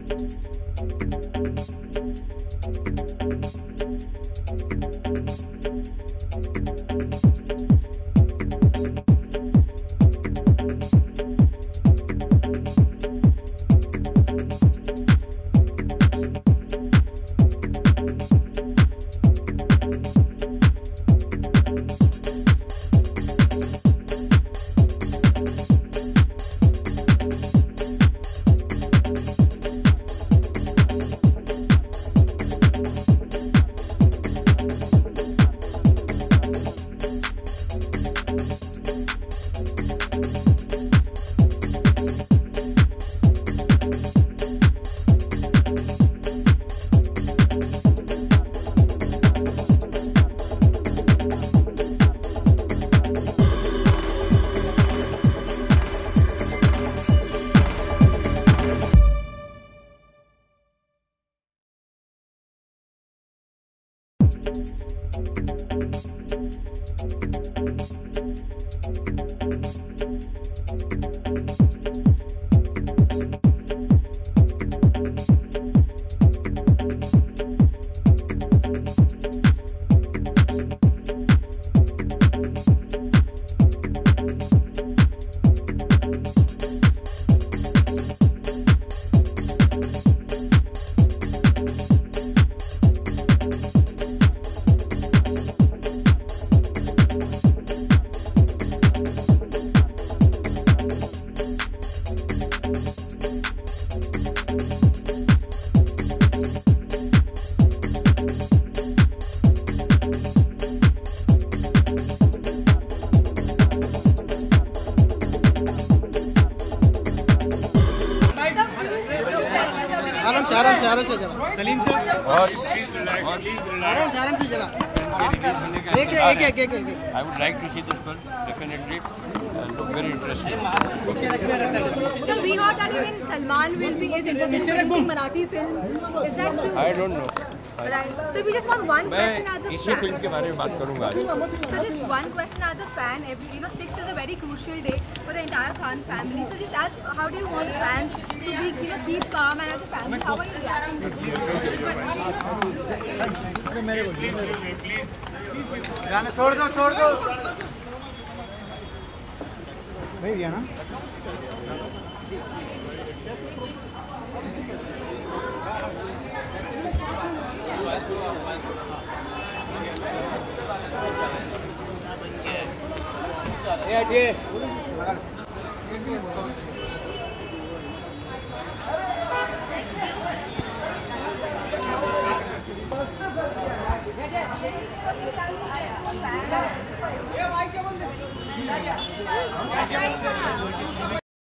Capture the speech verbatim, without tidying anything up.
आराम से आराम से चला सलीम से और आराम से आराम से चला एक एक एक एक एक I would like to see this film definitely. Uh, look very interesting. So we heard that even Salman will be is interested in making Marathi films. Is that true? I don't know. Right. So we just want one question as मैं a इसी fan. Film के बारे में बात करूँगा आज. So just one question as a fan. Every, you know, sixth is a very crucial day for the entire Khan family. So just ask, how do you want fans to be, you know, keep calm and as a family, how are you reacting? गाना छोड़ दो छोड़ दो नहीं दिया ना ये जी Yeah,